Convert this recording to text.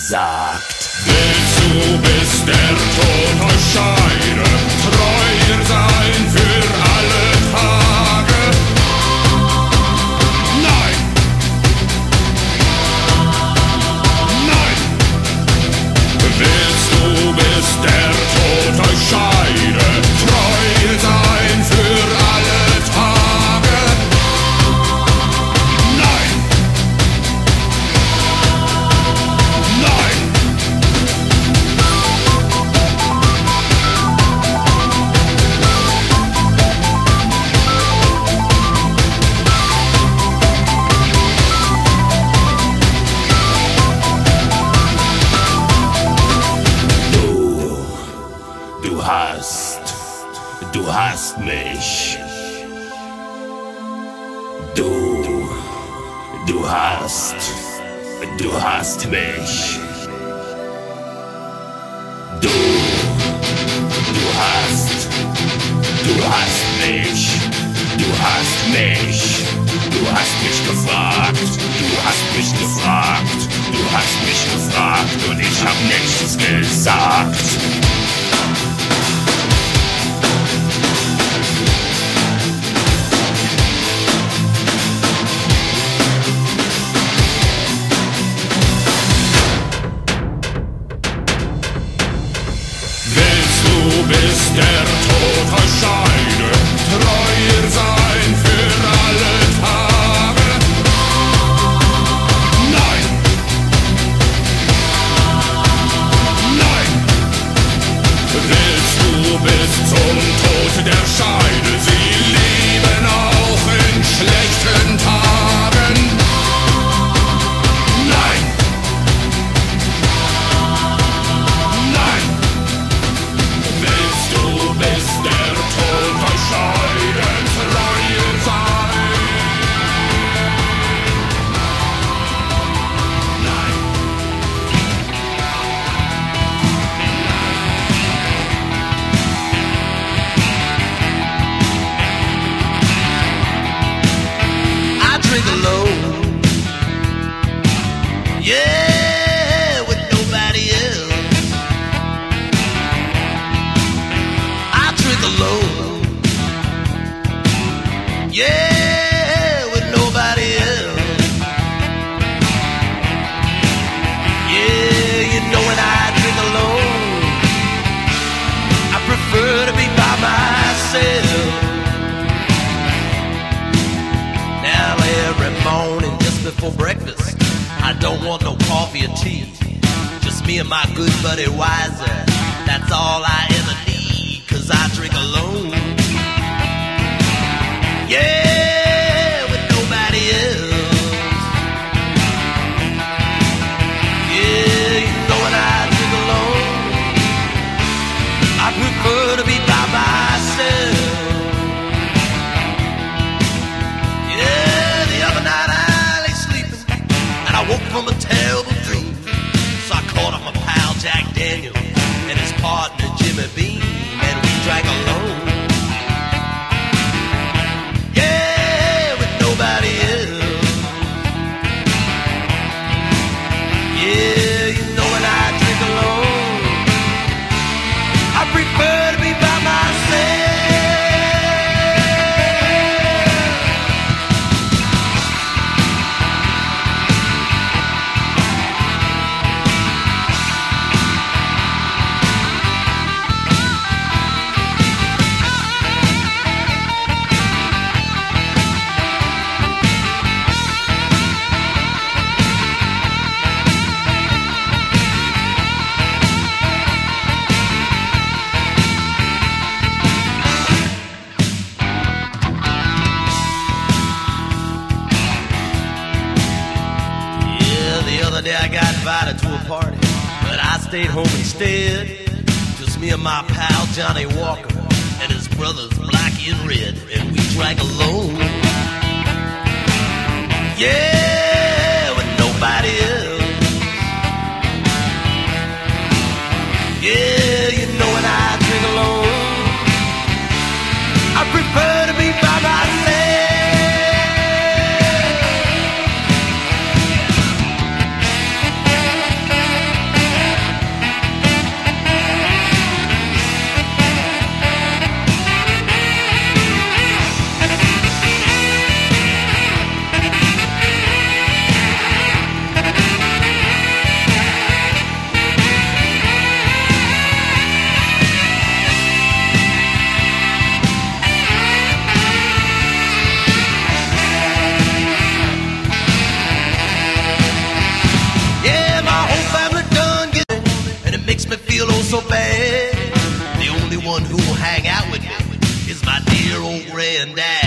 gesagt. Willst du, bis der Tod euch scheide, treu sein für alle Tage? Nein! Nein! Willst du, bis der Tod euch scheide, treu sein für alle Tage? Nein! Nein! Du hast mich. Du hast mich. Du hast mich. Du hast mich. Du hast mich gefragt. Du hast mich gefragt. Du hast mich gefragt und ich hab nichts gesagt. Bis der Tod euch scheide, treuer sein für alle Tage. Nein! Nein! Willst du bis zum Tod der Scheide sie lieben auch in schlechten Tagen? Nein! Bis der Tod euch scheide, treu sein. Nein. I drink alone, yeah, with nobody else. Alone, yeah, with nobody else. Yeah, you know when I drink alone, I prefer to be by myself. Now every morning just before breakfast, I don't want no coffee or tea. Just me and my good buddy Wiser, that's all I ever need. 'Cause I drink alone, yeah, with nobody else. Yeah, you know when I drink alone, I prefer to be by myself. Yeah, the other night I lay sleeping and I woke from a terrible dream. So I called up my pal Jack Daniels and his partner Jimmy Bean. Drank alone, yeah, with nobody else. Yeah, you know when I drink alone, I prefer to be by myself. I got invited to a party, but I stayed home instead. Just me and my pal Johnny Walker and his brothers Blackie and Red, and we drank alone. Yeah, with nobody else. Yeah, you know when I drink alone, I prefer to be by myself. so bad. The only one who'll hang out with me is my dear old granddad.